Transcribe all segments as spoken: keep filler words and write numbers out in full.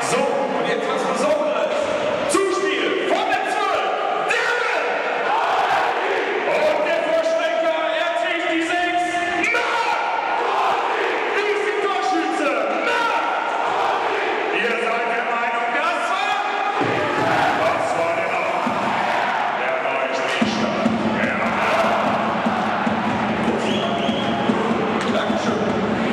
So, und jetzt was Besonderes. Zuspiel von der zwölf, Devin! Und der Vorschlenker, er trägt die sechs, Marc! Wie ist die Torschütze? Marc! Ihr seid der Meinung, das war? Was war denn auch? Der neue Spielstand. Ja. Dankeschön.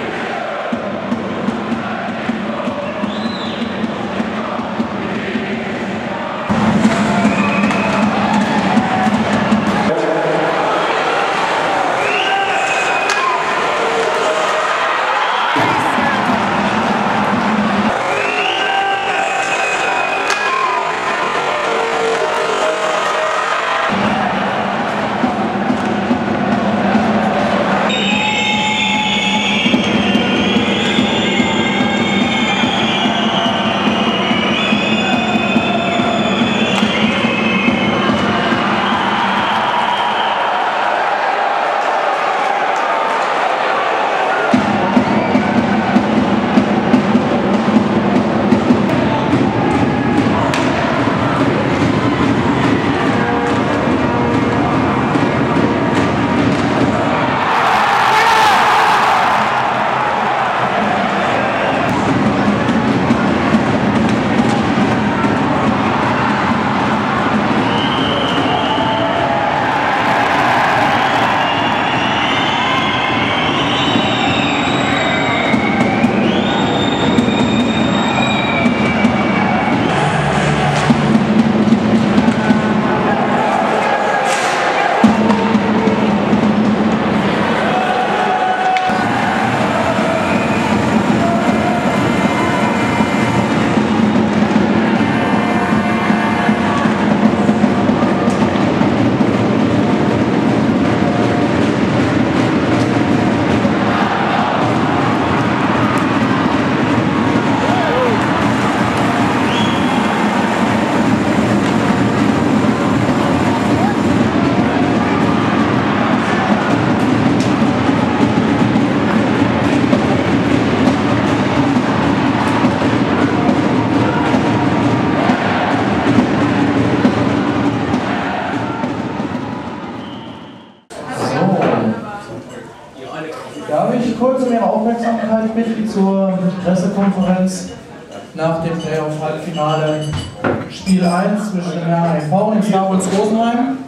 Darf ich kurz um Ihre Aufmerksamkeit bitten zur Pressekonferenz nach dem Playoff-Halbfinale Spiel eins zwischen dem Herrn E V und dem Star Wars Rosenheim.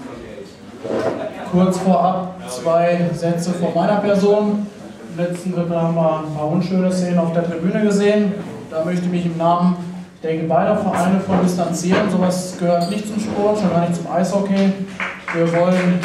Kurz vorab zwei Sätze von meiner Person. Im letzten Drittel haben wir ein paar unschöne Szenen auf der Tribüne gesehen. Da möchte ich mich im Namen, ich denke, beider Vereine von distanzieren. Sowas gehört nicht zum Sport, schon gar nicht zum Eishockey. Wir wollen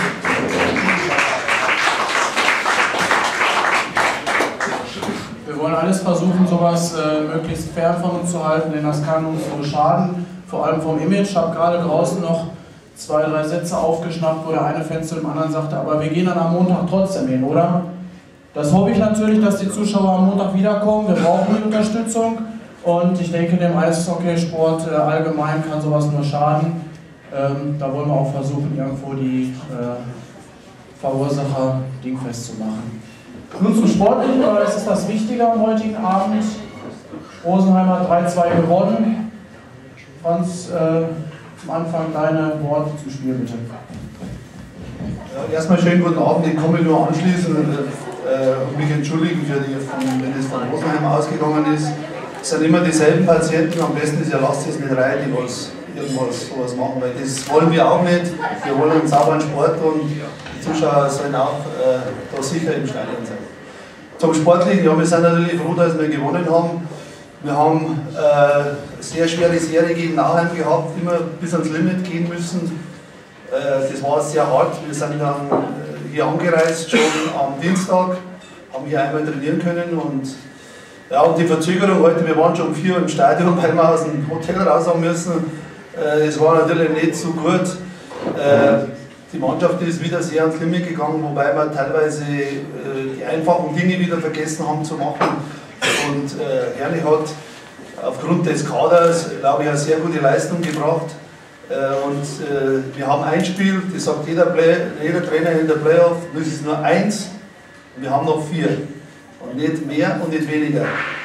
Wir wollen alles versuchen, sowas äh, möglichst fern von uns zu halten, denn das kann uns nur schaden, vor allem vom Image. Ich habe gerade draußen noch zwei, drei Sätze aufgeschnappt, wo der eine Fan zu dem anderen sagte, aber wir gehen dann am Montag trotzdem hin, oder? Das hoffe ich natürlich, dass die Zuschauer am Montag wiederkommen. Wir brauchen die Unterstützung und ich denke, dem Eishockeysport äh, allgemein kann sowas nur schaden. Ähm, da wollen wir auch versuchen, irgendwo die äh, Verursacher dingfest zu machen. Nun zum Sportlichen, aber das ist das Wichtige am heutigen Abend. Rosenheim hat drei zwei gewonnen. Franz, äh, zum Anfang deine Worte zum Spiel, bitte. Ja, erstmal schönen guten Abend. Ich kann mich nur anschließen und äh, mich entschuldigen, für die, von, wenn es von Rosenheim ausgegangen ist. Es sind immer dieselben Patienten. Am besten ist ja, lasst es nicht rein, die was, irgendwas sowas machen, weil das wollen wir auch nicht. Wir wollen einen sauberen Sport und die Zuschauer sollen auch äh, da sicher im Stadion sein. Zum Sportlichen, ja, wir sind natürlich froh, dass wir gewonnen haben. Wir haben äh, eine sehr schwere Serie gegen Nauheim gehabt, immer bis ans Limit gehen müssen. Äh, das war sehr hart. Wir sind dann äh, hier angereist, schon am Dienstag, haben hier einmal trainieren können. Und, ja, und die Verzögerung heute, wir waren schon um vier Uhr im Stadion, weil wir aus dem Hotel raus haben müssen. Äh, es war natürlich nicht so gut. Äh, Die Mannschaft ist wieder sehr ans Limit gegangen, wobei wir teilweise äh, die einfachen Dinge wieder vergessen haben zu machen. Und äh, Herrlich hat aufgrund des Kaders, glaube ich, eine sehr gute Leistung gebracht. Äh, und äh, wir haben ein Spiel, das sagt jeder, Play, jeder Trainer in der Playoff, das ist nur eins, und wir haben noch vier. Und nicht mehr und nicht weniger.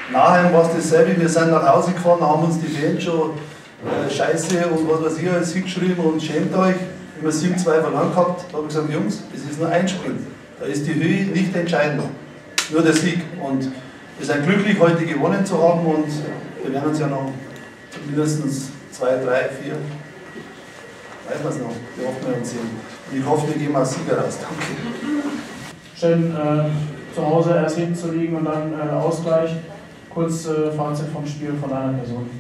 Nachher war es dasselbe, wir sind nach Hause gefahren, haben uns die Fans schon äh, Scheiße und was weiß ich alles hingeschrieben und schämt euch. Immer sieben zwei verloren gehabt, da habe ich gesagt, Jungs, es ist nur ein Spiel. Da ist die Höhe nicht entscheidend, nur der Sieg. Und wir sind glücklich, heute gewonnen zu haben und wir werden uns ja noch mindestens zwei, drei, vier, weiß man es noch, wir hoffen wir uns sehen. Und ich hoffe, wir gehen als Sieger raus. Danke. Schön äh, zu Hause erst hinten zu liegen und dann äh, Ausgleich. Kurz äh, Fazit vom Spiel von einer Person.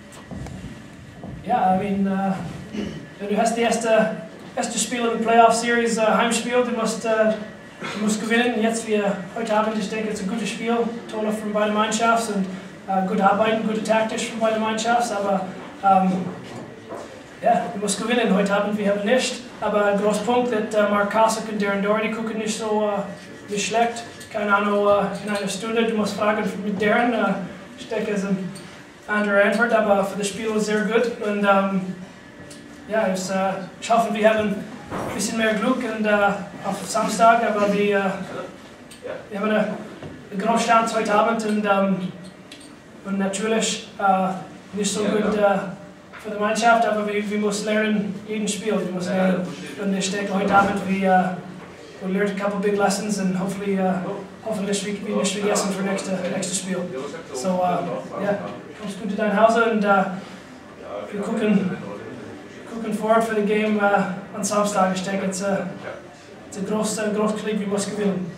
Ja, I mean, uh, du hast die erste, erste Spiel in der Playoff Series, uh, Heimspiel, du musst, uh, du musst gewinnen. Jetzt wie heute Abend, ich denke, es ist ein gutes Spiel, toll von beiden Mannschaften und uh, gute Arbeit, gute Taktik von beiden Mannschaften, aber um, ja, du musst gewinnen heute Abend, wir haben nicht. Aber ein großer Punkt, dass uh, Mark Kasek und Darren Doherty gucken nicht so uh, nicht schlecht. Keine Ahnung, uh, in einer Stunde, du musst fragen mit Darren, uh, ich denke, es ist eine andere Antwort, aber für das Spiel ist sehr gut. Und um, ja, ich, uh, ich hoffe, wir haben ein bisschen mehr Glück und, uh, auf Samstag, aber wir, uh, wir haben eine, eine große Chance heute Abend und, um, und natürlich uh, nicht so gut uh, für die Mannschaft, aber wir, wir müssen lernen, jeden Spiel. Wir müssen lernen. Und ich denke, heute Abend wir uh, lernen a couple big lessons and hopefully, uh, hoffentlich wir, wir nicht vergessen für nächste, nächste Spiel. So, uh, ja, kommst gut in dein Hause und uh, wir gucken, gucken forward für das Game uh, am Samstag. Ich denke, es ist ein großes Krieg, wir müssen gewinnen.